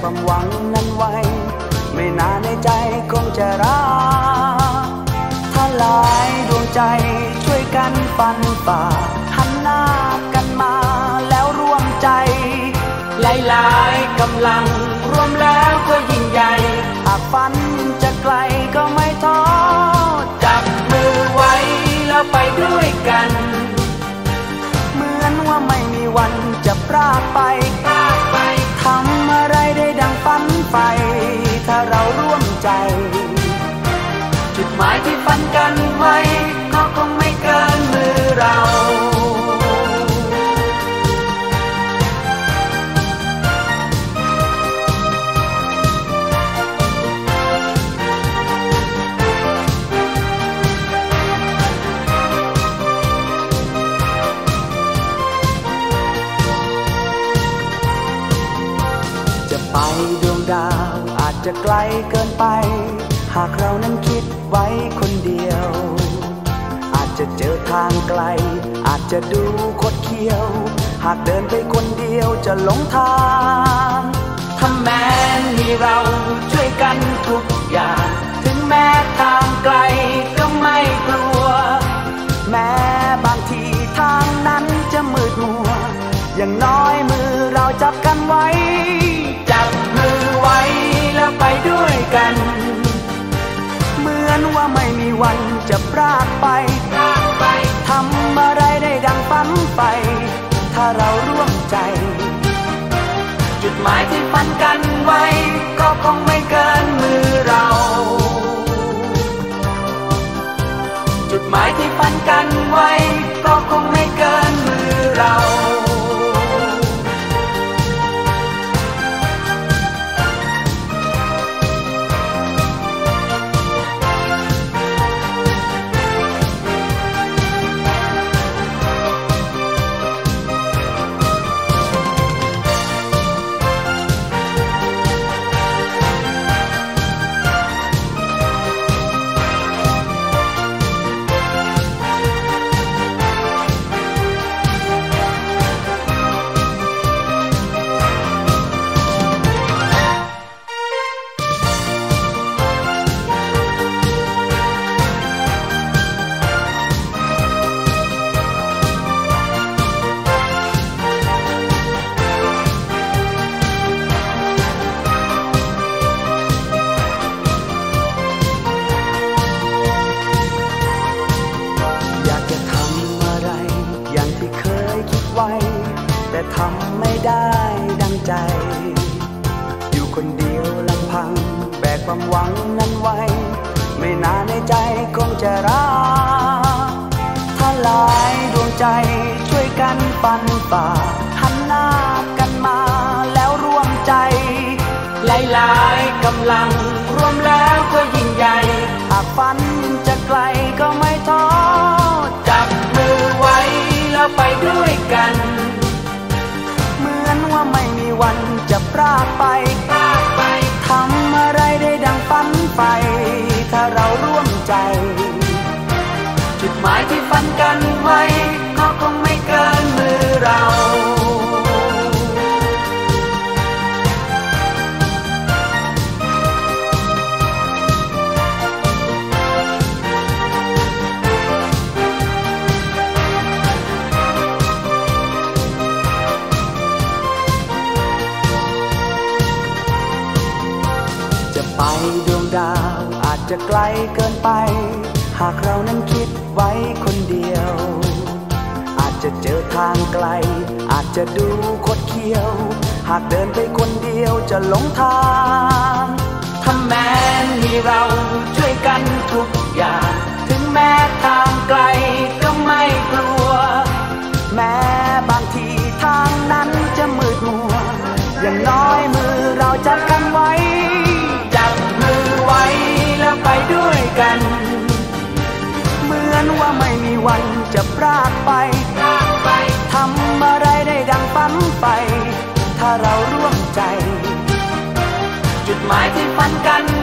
ความหวังนั้นไว้ไม่นานในใจคงจะรักถ้าหลายดวงใจช่วยกันฟันฝ่าหันหน้ากันมาแล้วร่วมใจหลายๆกำลังรวมแล้วก็ยิ่งใหญ่หากฝันจะไกลก็ไม่ท้อจับมือไว้แล้วไปด้วยกันเหมือนว่าไม่มีวันจะพรากไปทำอะไรได้ดังฝันไปถ้าเราร่วมใจจุดหมายที่ฝันกันไว้ก็คงไม่เกินมือเราไปดวงดาวอาจจะไกลเกินไปหากเรานั้นคิดไว้คนเดียวอาจจะเจอทางไกลอาจจะดูคดเคี้ยวหากเดินไปคนเดียวจะหลงทางถ้าแม้มีเราช่วยกันทุกอย่างถึงแม้ทางไกลก็ไม่กลัวแม้บางทีทางนั้นจะมืดมัวอย่างน้อยมือเราจับกันไว้จับมือไว้แล้วไปด้วยกันเหมือนว่าไม่มีวันจะพรากไปทำอะไรได้ดังฝันไปถ้าเราร่วมใจจุดหมายที่ฝันกันไว้ก็คงไม่เกินมือเราจุดหมายที่ฝันกันไว้ก็คงไม่เกินมือเราแต่ทำไม่ได้ดังใจอยู่คนเดียวลำพังแบกความหวังนั้นไว้ไม่นานในใจคงจะรักถ้าหลายดวงใจช่วยกันฟันฝ่าหันหน้ากันมาแล้วร่วมใจหลายๆกำลังรวมแล้วก็ยิ่งใหญ่หากฝันจะไกลก็ไม่ท้อจับมือไว้แล้วไปด้วยกันเหมือนว่าไม่มีวันจะพรากไปทำอะไรได้ดังฝันไปถ้าเราร่วมใจจุดหมายที่ฝันกันไว้ก็คงไม่เกินมือเราไปดวงดาวอาจจะไกลเกินไปหากเรานั้นคิดไว้คนเดียวอาจจะเจอทางไกลอาจจะดูคดเคี้ยวหากเดินไปคนเดียวจะหลงทางถ้าแม้มีเราช่วยกันทุกอย่างถึงแม้ทางไกลก็ไม่กลัวแม้บางทีทางนั้นจะมืดมัวอย่างน้อยมือเราจับกันไว้จับมือไว้แล้วไปด้วยกันเหมือนว่าไม่มีวันจะพรากไปทำอะไรได้ดังฝันไปถ้าเราร่วมใจจุดหมายที่ฝันกัน